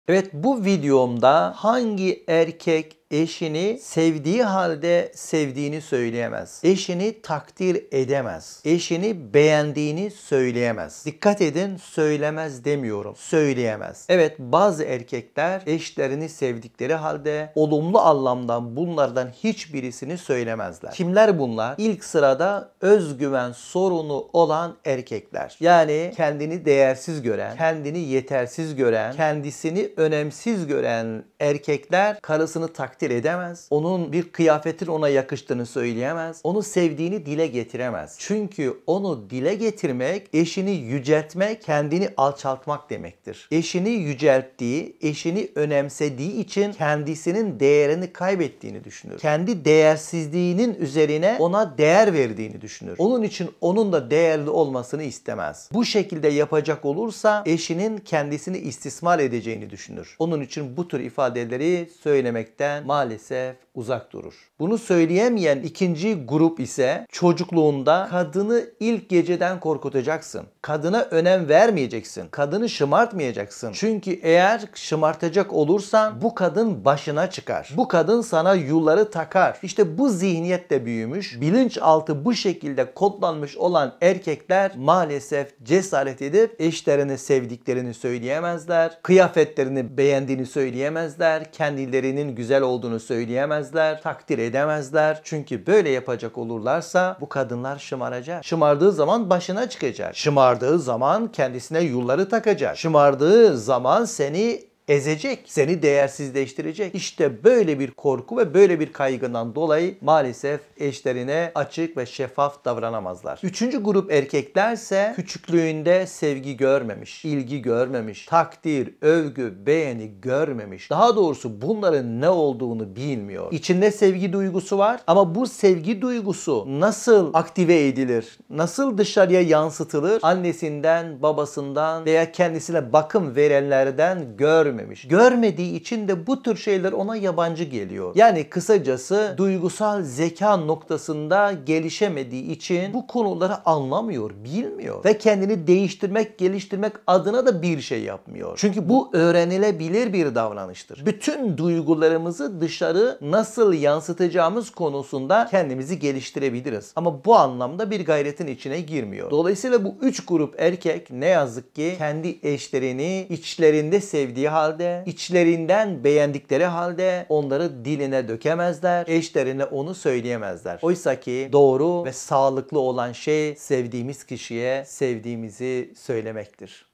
Evet, bu videomda hangi erkek eşini sevdiği halde sevdiğini söyleyemez? Eşini takdir edemez. Eşini beğendiğini söyleyemez. Dikkat edin, söylemez demiyorum. Söyleyemez. Evet, bazı erkekler eşlerini sevdikleri halde olumlu anlamda bunlardan hiçbirisini söylemezler. Kimler bunlar? İlk sırada özgüven sorunu olan erkekler. Yani kendini değersiz gören, kendini yetersiz gören, kendisini önemsiz gören erkekler karısını takdir edemez. Onun bir kıyafetin ona yakıştığını söyleyemez. Onu sevdiğini dile getiremez. Çünkü onu dile getirmek, eşini yüceltmek, kendini alçaltmak demektir. Eşini yücelttiği, eşini önemsediği için kendisinin değerini kaybettiğini düşünür. Kendi değersizliğinin üzerine ona değer verdiğini düşünür. Onun için onun da değerli olmasını istemez. Bu şekilde yapacak olursa eşinin kendisini istismar edeceğini düşünür. Onun için bu tür ifadeleri söylemekten maalesef uzak durur. Bunu söyleyemeyen ikinci grup ise çocukluğunda kadını ilk geceden korkutacaksın. Kadına önem vermeyeceksin. Kadını şımartmayacaksın. Çünkü eğer şımartacak olursan bu kadın başına çıkar. Bu kadın sana yulları takar. İşte bu zihniyetle büyümüş, bilinçaltı bu şekilde kodlanmış olan erkekler maalesef cesaret edip eşlerini sevdiklerini söyleyemezler. Kıyafetlerini beğendiğini söyleyemezler. Kendilerinin güzel olduğunu söyleyemezler. Takdir edemezler. Çünkü böyle yapacak olurlarsa bu kadınlar şımaracak. Şımardığı zaman başına çıkacak. Şımardığı zaman kendisine yulları takacak. Şımardığı zaman seni ezecek, seni değersizleştirecek. İşte böyle bir korku ve böyle bir kaygından dolayı maalesef eşlerine açık ve şeffaf davranamazlar. Üçüncü grup erkeklerse küçüklüğünde sevgi görmemiş, ilgi görmemiş, takdir, övgü, beğeni görmemiş. Daha doğrusu bunların ne olduğunu bilmiyor. İçinde sevgi duygusu var ama bu sevgi duygusu nasıl aktive edilir, nasıl dışarıya yansıtılır? Annesinden, babasından veya kendisine bakım verenlerden görmemiş. Görmediği için de bu tür şeyler ona yabancı geliyor. Yani kısacası duygusal zeka noktasında gelişemediği için bu konuları anlamıyor, bilmiyor ve kendini değiştirmek, geliştirmek adına da bir şey yapmıyor. Çünkü bu öğrenilebilir bir davranıştır. Bütün duygularımızı dışarı nasıl yansıtacağımız konusunda kendimizi geliştirebiliriz. Ama bu anlamda bir gayretin içine girmiyor. Dolayısıyla bu üç grup erkek ne yazık ki kendi eşlerini içlerinde sevdiği halde, içlerinden beğendikleri halde onları diline dökemezler, eşlerine onu söyleyemezler. Oysa ki doğru ve sağlıklı olan şey sevdiğimiz kişiye sevdiğimizi söylemektir.